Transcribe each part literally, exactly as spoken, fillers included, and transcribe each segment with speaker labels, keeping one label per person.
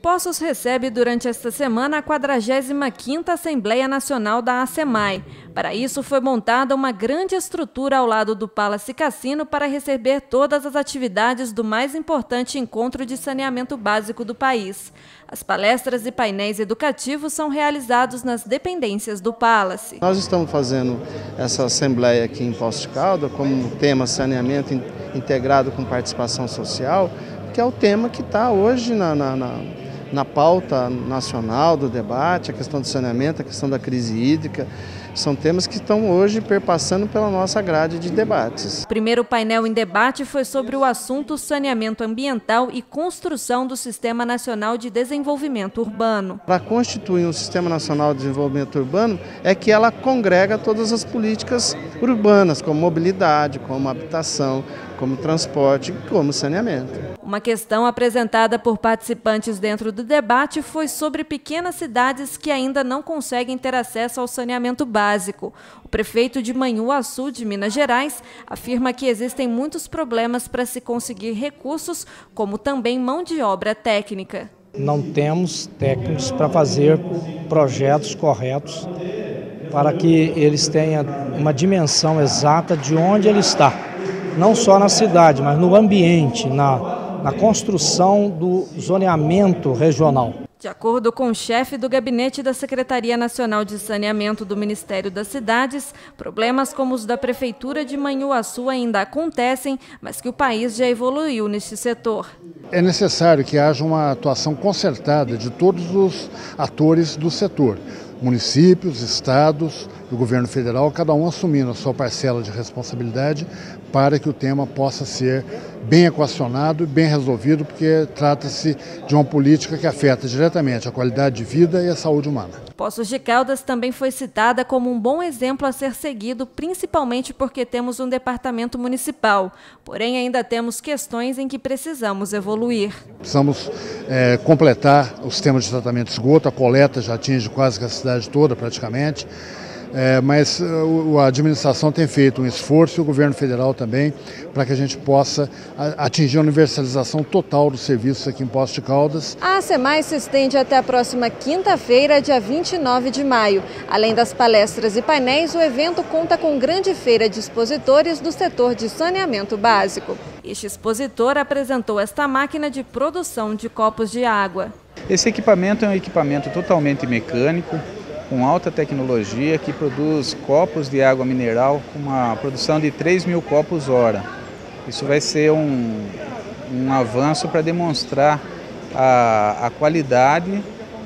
Speaker 1: Poços recebe durante esta semana a quadragésima quinta Assembleia Nacional da ACEMAI. Para isso, foi montada uma grande estrutura ao lado do Palace Cassino para receber todas as atividades do mais importante encontro de saneamento básico do país. As palestras e painéis educativos são realizados nas dependências do Palace.
Speaker 2: Nós estamos fazendo essa Assembleia aqui em Poços de Caldas como tema saneamento integrado com participação social, que é o tema que está hoje na, na, na, na pauta nacional do debate, a questão do saneamento, a questão da crise hídrica. São temas que estão hoje perpassando pela nossa grade de debates.
Speaker 1: O primeiro painel em debate foi sobre o assunto saneamento ambiental e construção do Sistema Nacional de Desenvolvimento Urbano.
Speaker 2: Para constituir um Sistema Nacional de Desenvolvimento Urbano é que ela congrega todas as políticas urbanas, como mobilidade, como habitação, como transporte, como saneamento.
Speaker 1: Uma questão apresentada por participantes dentro do debate foi sobre pequenas cidades que ainda não conseguem ter acesso ao saneamento básico. O prefeito de Manhuaçu, de Minas Gerais, afirma que existem muitos problemas para se conseguir recursos, como também mão de obra técnica.
Speaker 3: Não temos técnicos para fazer projetos corretos para que eles tenham uma dimensão exata de onde ele está. Não só na cidade, mas no ambiente, na, na construção do zoneamento regional.
Speaker 1: De acordo com o chefe do gabinete da Secretaria Nacional de Saneamento do Ministério das Cidades, problemas como os da Prefeitura de Manhuaçu ainda acontecem, mas que o país já evoluiu neste setor.
Speaker 4: É necessário que haja uma atuação concertada de todos os atores do setor. Municípios, estados, o governo federal, cada um assumindo a sua parcela de responsabilidade para que o tema possa ser bem equacionado e bem resolvido, porque trata-se de uma política que afeta diretamente a qualidade de vida e a saúde humana.
Speaker 1: Poços de Caldas também foi citada como um bom exemplo a ser seguido, principalmente porque temos um departamento municipal. Porém, ainda temos questões em que precisamos evoluir.
Speaker 4: Precisamos é, completar o sistema de tratamento de esgoto, a coleta já atinge quase que a cidade toda praticamente. É, mas uh, a administração tem feito um esforço e o governo federal também para que a gente possa atingir a universalização total dos serviços aqui em Poços de Caldas.
Speaker 1: A ACEMAI se estende até a próxima quinta-feira, dia vinte e nove de maio. Além das palestras e painéis, o evento conta com grande feira de expositores do setor de saneamento básico. Este expositor apresentou esta máquina de produção de copos de água.
Speaker 5: Esse equipamento é um equipamento totalmente mecânico, com alta tecnologia, que produz copos de água mineral com uma produção de três mil copos hora. Isso vai ser um, um avanço para demonstrar a, a qualidade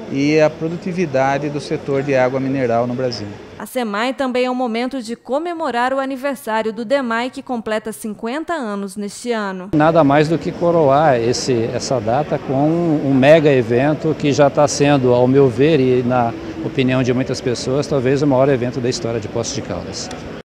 Speaker 5: e a produtividade do setor de água mineral no Brasil.
Speaker 1: A ACEMAI também é um momento de comemorar o aniversário do DEMAI, que completa cinquenta anos neste ano.
Speaker 6: Nada mais do que coroar esse, essa data com um, um mega evento que já está sendo, ao meu ver e na opinião de muitas pessoas, talvez o maior evento da história de Poços de Caldas.